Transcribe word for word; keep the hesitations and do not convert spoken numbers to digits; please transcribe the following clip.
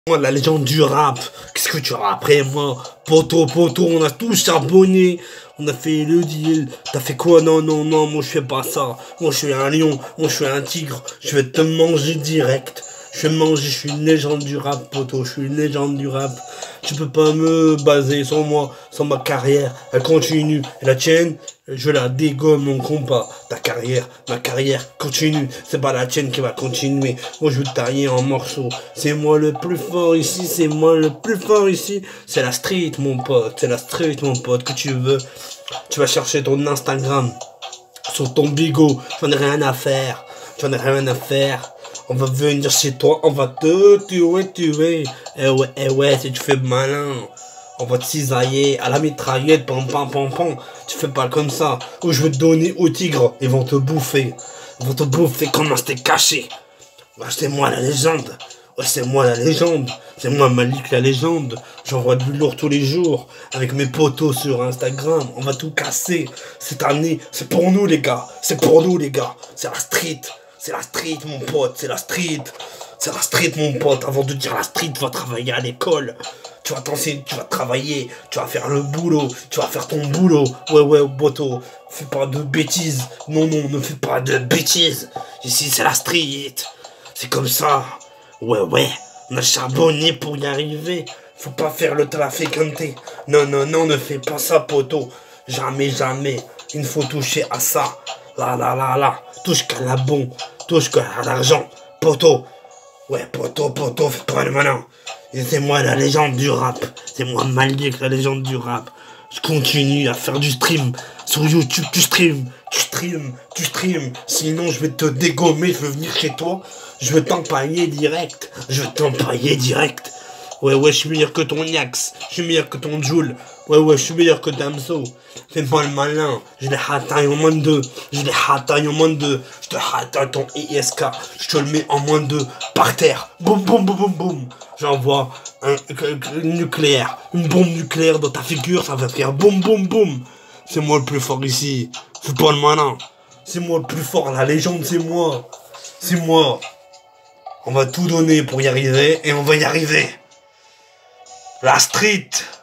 Moi, la légende du rap, qu'est-ce que tu as après moi? Poto, poto, on a tous charbonné, on a fait le deal, t'as fait quoi? Non, non, non, moi je fais pas ça, moi je suis un lion, moi je suis un tigre, je vais te manger direct, je vais manger, je suis une légende du rap, poto, je suis une légende du rap, tu peux pas me baser sur moi, sur ma carrière, elle continue, et la tienne, je la dégomme mon combat, ta carrière, ma carrière continue, c'est pas la tienne qui va continuer, moi je veux te tailler en morceaux, c'est moi le plus fort ici, c'est moi le plus fort ici, c'est la street mon pote, c'est la street mon pote, que tu veux, tu vas chercher ton Instagram, sur ton bigot, j'en ai rien à faire, j'en ai rien à faire, on va venir chez toi, on va te tuer, tuer, eh ouais, eh ouais, si tu fais malin, on va te cisailler à la mitraillette, pam pam pam pam, tu fais pas comme ça, ou je vais te donner au tigre, ils vont te bouffer, ils vont te bouffer comme un steak caché, ouais, c'est moi la légende, ouais, c'est moi la légende, c'est moi Malik la légende, j'envoie du lourd tous les jours, avec mes potos sur Instagram, on va tout casser, cette année, c'est pour nous les gars, c'est pour nous les gars, c'est la street, c'est la street mon pote, c'est la street, c'est la street mon pote, avant de dire la street, va travailler à l'école, tu vas t'enseigner, tu vas travailler, tu vas faire le boulot, tu vas faire ton boulot, ouais ouais boto, fais pas de bêtises, non non, ne fais pas de bêtises, ici c'est la street, c'est comme ça, ouais ouais, on a charbonné pour y arriver, faut pas faire le traficante, non non non, ne fais pas ça poto, jamais jamais, il faut toucher à ça, là là là là, touche qu'à la bon, touche qu'à l'argent, poto, ouais poto poto, fais pas le malin. C'est moi la légende du rap, c'est moi Malik la légende du rap. Je continue à faire du stream sur YouTube, tu stream, tu stream, tu stream. Sinon je vais te dégommer, je vais venir chez toi, je vais t'empailler direct, je vais t'empailler direct. Ouais ouais, je suis meilleur que ton Yax, je suis meilleur que ton Joule. Ouais ouais, je suis meilleur que Damso. Fais pas le malin, je les hataille en moins de deux, je les hataille en moins de deux, je te hataille ton I S K, je te le mets en moins de deux, par terre, boum boum boum boum boum. J'envoie un, un nucléaire, une bombe nucléaire dans ta figure, ça va faire boum boum boum. C'est moi le plus fort ici, fais pas le malin. C'est moi le plus fort, la légende c'est moi. C'est moi. On va tout donner pour y arriver et on va y arriver. La street.